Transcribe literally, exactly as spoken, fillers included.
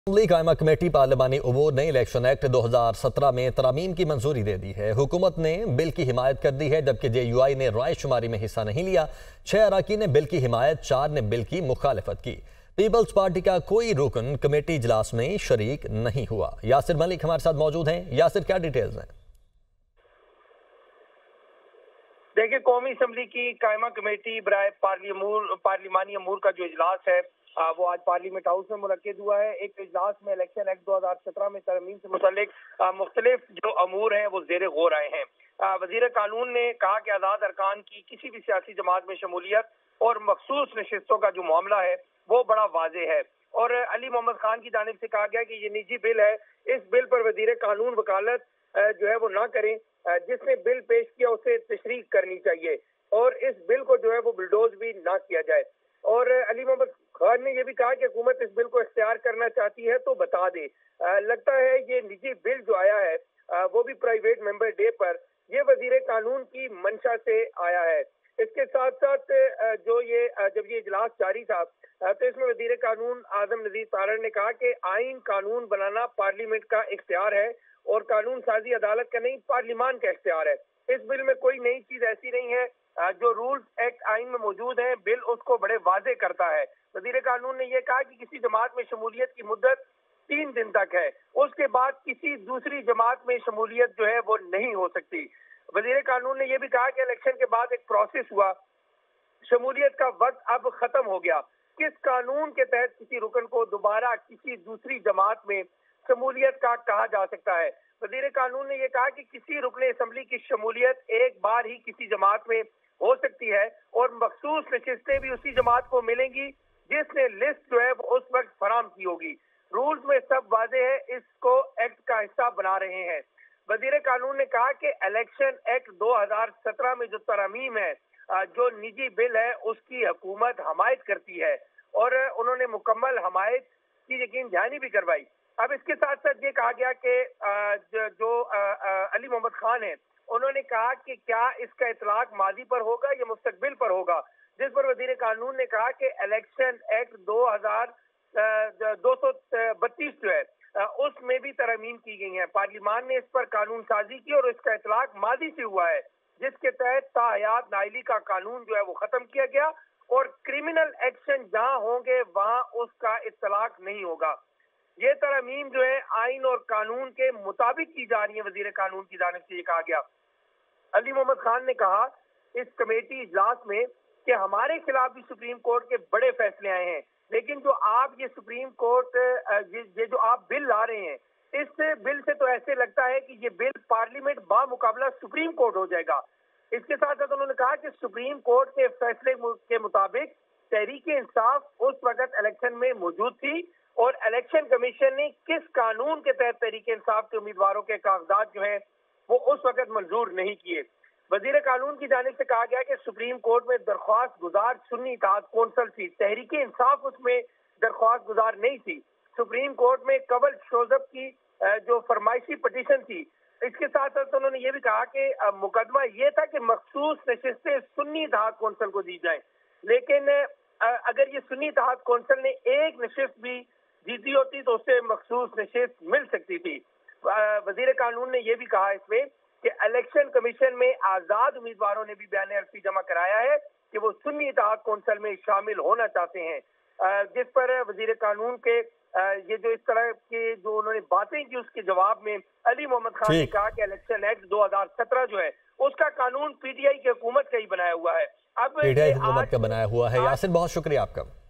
Assembly कायमा committee पार्लिमानी उमूर ने election act दो हजार सत्रह में तरामीम की मंजूरी दे दी है। हुकूमत ने बिल की हिमायत कर दी है, जबकि जे यू आई ने राय शुमारी में हिस्सा नहीं लिया। छह अराकीन ने बिल की हिमायत, चार ने बिल की मुखालफत की। पीपल्स पार्टी का कोई रुकन कमेटी इजलास में शरीक नहीं हुआ। यासिर मलिक हमारे साथ मौजूद हैं। यासिर, क्या डिटेल्स हैं? देखिए, कौमी असम्बली की कायमा कमेटी बराए पार्लिमानी अमूर का जो इजलास है वो आज पार्लियामेंट हाउस में मुनक्किद हुआ है। एक इजलास में इलेक्शन एक्ट दो हजार सत्रह में तरमीम से मुतल्लिक मुख्तलिफ जो अमूर हैं वो जेर गौर आए हैं। वजीर कानून ने कहा कि आज़ाद अरकान की किसी भी सियासी जमात में शमूलियत और मखसूस नशिस्तों का जो मामला है वो बड़ा वाजे है, और अली मोहम्मद खान की जानिब से कहा गया कि ये निजी बिल है, इस बिल पर वजीर कानून वकालत जो है वो ना करें। जिसने बिल पेश किया उसे तशरीक करनी चाहिए और इस बिल को जो है वो बुलडोज भी ना किया जाए। और अली मोहम्मद खान ने यह भी कहा कि हुकूमत इस बिल को इख्तियार करना चाहती है तो बता दे। आ, लगता है ये निजी बिल जो आया है आ, वो भी प्राइवेट मेंबर डे पर, ये वजीर कानून की मंशा से आया है। इसके साथ साथ जो ये जब ये इजलास जारी था तो इसमें वजीर कानून आजम नजीर तारड़ ने कहा कि आइन कानून बनाना पार्लियामेंट का इख्तियार है और कानून साजी अदालत का नहीं, पार्लिमान का इख्तियार है। इस बिल में कोई नई चीज ऐसी नहीं है, जो रूल्स एक्ट आइन में मौजूद है बिल उसको बड़े वाजे करता है। वजीर कानून ने यह कहा कि किसी जमात में शमूलियत की मुद्दत तीन दिन तक है, उसके बाद किसी दूसरी जमात में शमूलियत जो है वो नहीं हो सकती। वजीर कानून ने यह भी कहा कि इलेक्शन के बाद एक प्रोसेस हुआ, शमूलियत का वक्त अब खत्म हो गया। किस कानून के तहत किसी रुकन को दोबारा किसी दूसरी जमात में शमूलियत का कहा जा सकता है? वजीर कानून ने यह कहा कि किसी रुकन असम्बली की शमूलियत एक बार ही किसी जमात में हो सकती है और मखसूस नशिस्तें भी उसी जमात को मिलेंगी जिसने लिस्ट जो है वो उस वक्त फराम की होगी। रूल्स में सब वाजे है, इसको एक्ट का हिस्सा बना रहे हैं। वजीर कानून ने कहा कि इलेक्शन एक्ट दो हजार सत्रह में जो तरमीम है, जो निजी बिल है, उसकी हुकूमत हमायत करती है और उन्होंने मुकम्मल हमायत की यकीन दहानी भी करवाई। अब इसके साथ साथ ये कहा गया कि जो अली मोहम्मद खान है उन्होंने कहा कि क्या इसका इतलाक माजी पर होगा या मुस्तकबिल पर होगा, जिस पर वजीर कानून ने कहा कि इलेक्शन एक्ट दो हजार दो सौ बत्तीस जो है उसमें भी तरमीम की गई है। पार्लियामान ने इस पर कानून साजी की और इसका इतलाक माजी से हुआ है, जिसके तहत ताहयात नाइली का कानून जो है वो खत्म किया गया और क्रिमिनल एक्शन जहां होंगे वहां उसका इतलाक नहीं होगा। ये तरमीम जो है आइन और कानून के मुताबिक की जा रही है। वजीर कानून की जानिब से ये कहा गया। अली मोहम्मद खान ने कहा इस कमेटी इजलास में कि हमारे खिलाफ भी सुप्रीम कोर्ट के बड़े फैसले आए हैं, लेकिन जो आप ये सुप्रीम कोर्ट ये जो आप बिल ला रहे हैं, इस बिल से तो ऐसे लगता है कि ये बिल पार्लियामेंट बामुकाबला सुप्रीम कोर्ट हो जाएगा। इसके साथ साथ उन्होंने कहा कि सुप्रीम कोर्ट के फैसले के मुताबिक तहरीक इंसाफ उस वक्त इलेक्शन में मौजूद थी और इलेक्शन कमीशन ने किस कानून के तहत तहरीक इंसाफ के उम्मीदवारों के कागजात जो हैं वो उस वक्त मंजूर नहीं किए। वजीर कानून की जानिब से कहा गया कि सुप्रीम कोर्ट में दरख्वास्त गुजार सुन्नी इत्तेहाद कौंसिल थी, तहरीक इंसाफ उसमें दरख्वास्त गुजार नहीं थी। सुप्रीम कोर्ट में कबल शोजब की जो फरमाइशी पटिशन थी। इसके साथ साथ उन्होंने ये भी कहा कि मुकदमा ये था कि मखसूस नशिस्तें सुन्नी इत्तेहाद कौंसिल को दी जाए, लेकिन अगर ये सुन्नी इत्तेहाद कौंसिल ने एक नशिस्त भी जीती होती तो उससे मखसूस नशिस्त मिल सकती थी। वजीर कानून ने यह भी कहा इसमें कि इलेक्शन कमीशन में आजाद उम्मीदवारों ने भी बयान अर्जी जमा कराया है कि वो सुन्नी इत्तेहाद कौंसिल में शामिल होना चाहते हैं, जिस पर वजीर कानून के ये जो इस तरह की जो उन्होंने बातें की उसके जवाब में अली मोहम्मद खान ने कहा कि इलेक्शन एक्ट दो हजार सत्रह जो है उसका कानून पीटीआई की हुकूमत का ही बनाया हुआ है। अब पीटीआई हुकूमत का बनाया हुआ है। यासिर, बहुत शुक्रिया आपका।